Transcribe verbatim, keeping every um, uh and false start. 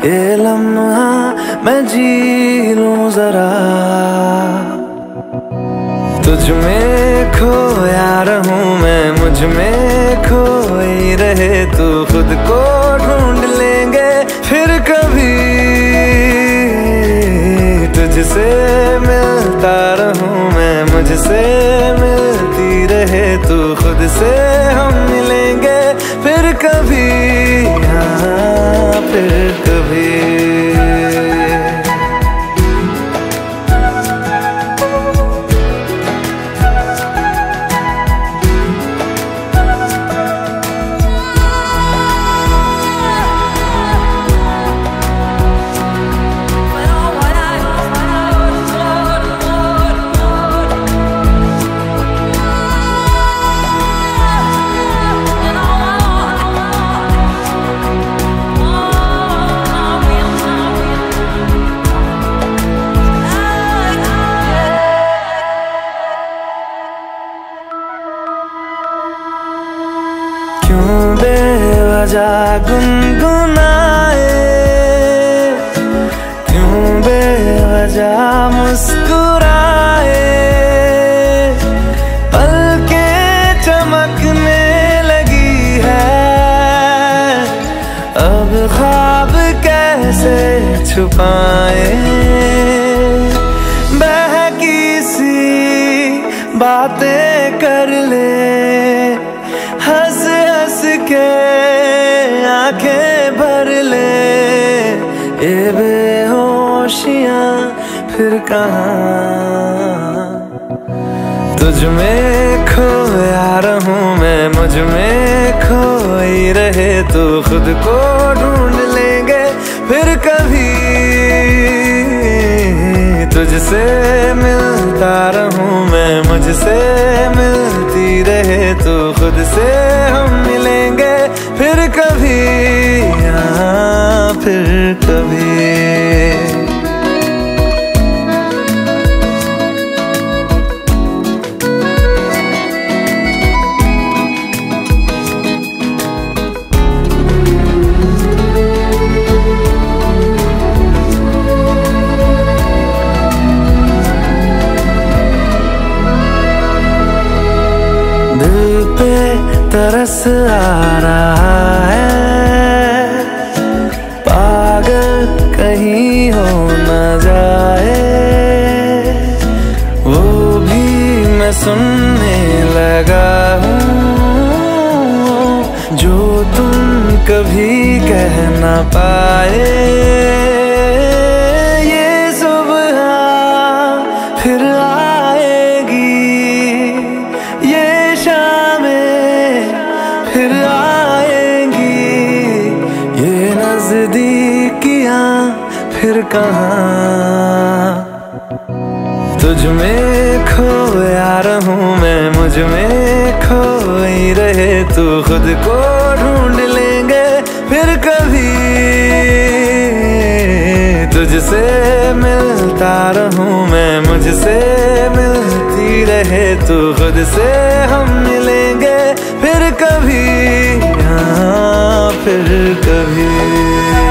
ये लम्हा मैं जी लूं जरा, तुझ में खोया रहूं मैं, मुझ में खोई रहे तू, खुद को ढूंढ लेंगे फिर कभी, तुझसे मिलता रहूं मैं, मुझसे मिलती रहे तू, खुद से हम मिलेंगे फिर कभी, हाँ फिर कभी। क्यों बेवजह गुनगुनाए, क्यों बेवजह मुस्कुराए, पलकें चमकने लगी है, अब ख्वाब कैसे छुपाए, बहकी सी बातें कर ले, हंस हंस के आंखें भर ले, ये बेहोशियां फिर कहाँ, तुझ में खोया रहूं मैं, मुझ में खोई रहे तू, खुद को ढूंढ लेंगे फिर कभी, तुझसे मिलता रहूं मैं, मुझसे मिलती रहे तू, खुद से हम मिलेंगे फिर कभी, हाँ फिर कभी। दिल पे तरस आ रहा है, पागल कहीं हो न जाए, वो भी मैं सुनने लगा हूँ, जो तुम कभी कह न पाए, ये सुबह फिर आएगी, ये शामें फिर आएंगी, ये नजदीकियां फिर कहाँ, तुझ में खोया रहूं मैं, मुझ में खोई रहे तू, खुद को ढूंढ लेंगे फिर कभी, तुझसे मिलता रहूं मैं, मुझसे मिलती रहे तू, खुद से हम मिलेंगे फिर कभी, हाँ फिर कभी।